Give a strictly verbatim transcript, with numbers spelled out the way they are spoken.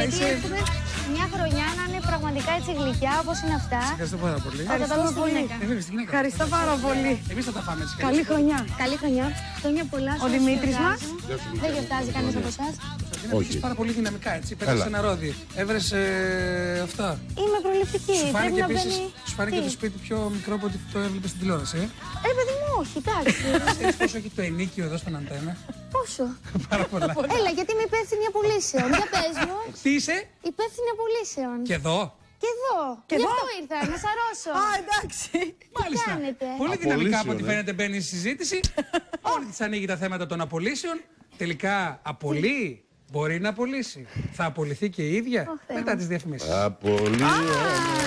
γιατί έχουμε μια χρονιά να είναι πραγματικά έτσι γλυκιά όπως είναι αυτά. Σε ευχαριστώ πάρα πολύ. Ευχαριστώ πολύ. Ευχαριστώ πάρα πολύ. Εμείς θα τα φάμε έτσι. Καλή χρονιά. Καλή χρονιά. Χρόνια πολλά. Ο Δημήτρης μας. Δεν γιορτάζει κανείς από εσάς. Όχι. Πάρα πολύ δυναμικά έτσι. Πέταξε ένα ρόδι. Έβρεσε αυτά. Είμαι προληπτική. Σου φάνηκε Πρέπει να επίσης, μπαίνει- σου φάνηκε Τι? το σπίτι πιο μικρό από ό,τι το έβλεπες στην τηλεόραση. Ε? Ε, παιδί μου, όχι, εντάξει. Ξέρεις πόσο έχει το ενίκιο εδώ στον αντένα? Πόσο? Πάρα πολλά. Έλα, γιατί είμαι υπεύθυνη απολύσεων. Για πες μου. Τι είσαι? Υπεύθυνη απολύσεων. Και εδώ. Και εδώ. Και Γι' εδώ? αυτό ήρθα, να σαρώσω. Α, εντάξει. Μάλιστα. κάνετε? Πολύ δυναμικά από Απολύσεων, ό,τι ε. φαίνεται μπαίνει στη συζήτηση. Όλοι της ανοίγει τα θέματα των απολύσεων. Τελικά απολύει. Μπορεί να απολύσει. Θα απολυθεί και η ίδια Θεέ μετά μου. τις διαφημίσεις. Απολύτως.